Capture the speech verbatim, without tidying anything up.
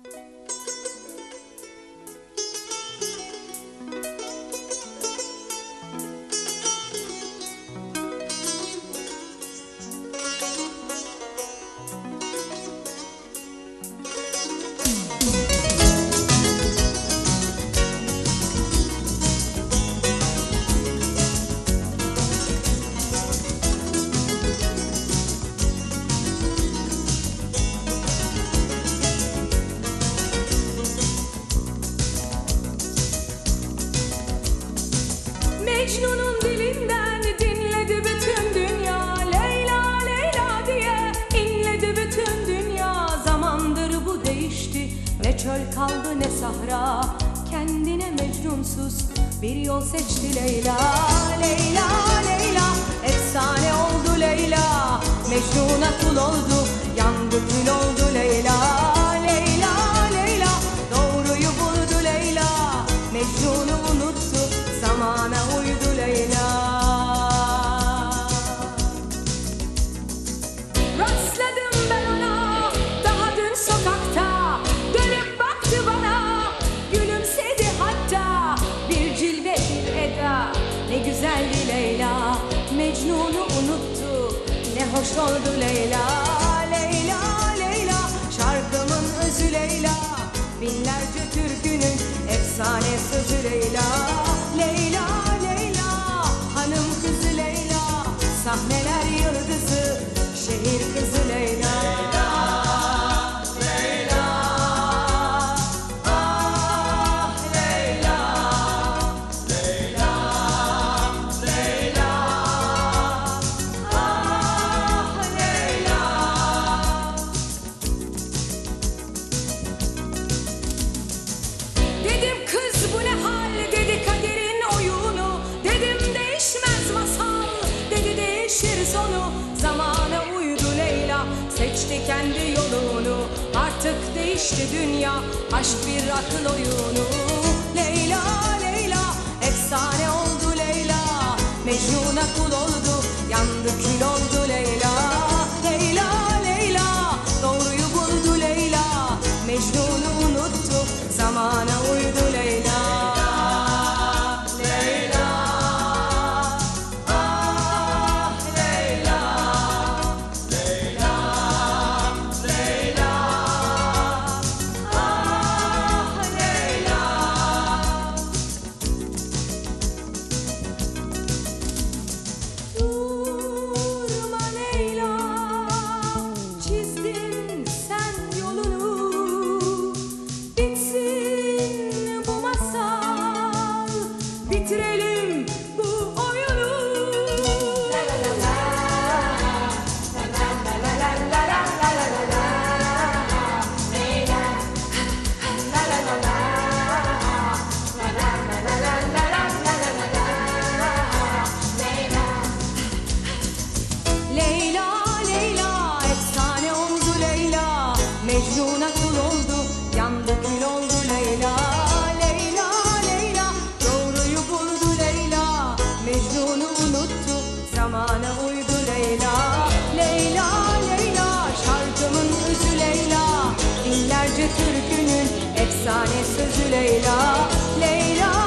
Mecnun'un dilinden dinledi bütün dünya, Leyla Leyla diye inledi bütün dünya. Zamandır bu değişti, ne çöl kaldı ne sahra, kendine mecnunsuz bir yol seçti Leyla. Leyla Leyla efsane oldu Leyla, Mecnun'a kul oldu, yandı kül oldu Leyla. Leyla Leyla doğruyu buldu Leyla, Mecnun'u unuttu, zamana uydu Leyla. Rastladım ben ona daha dün sokakta, dönüp baktı bana, gülümsedi hatta, bir cilve bir eda, ne güzeldi Leyla. Mecnun'u unuttu, ne hoş oldu Leyla. Leyla Leyla şarkımın özü Leyla, binlerce türkünün efsane sözü Leyla. Leyla Leyla hanım kızı Leyla, sahneler yıldızı, şehir kızı Leyla. Dedim kız bu ne hal, dedi kaderin oyunu, dedim değişmez masal, dedi değişir sonu. Zamana uydu Leyla, seçti kendi yolunu, artık değişti dünya, aşk bir akıl oyunu. Leyla Leyla efsane oldu Leyla, Mecnun'a kul oldu, yandı kül oldu Leyla. Leyla Leyla doğruyu buldu Leyla, Mecnun'u unuttu, zamana uydu Leyla. Leyla, ah Leyla, Leyla, Leyla, ah Leyla. Durma Leyla, çizdin sen yolunu, bitsin bu masal, bitirelim bu oyunu. La la la la, la la la la la la la la la la, Leyla. La la la la, la la la la la la la la la la, Leyla. Leyla Leyla efsane oldu Leyla, Mecnun'a kul oldu, yandı kül oldu Leyla. Leyla Leyla doğruyu buldu Leyla, Mecnun'u unuttu, zamana uydu Leyla. Leyla Leyla şarkımın özü Leyla, binlerce türkünün efsane sözü Leyla. Leyla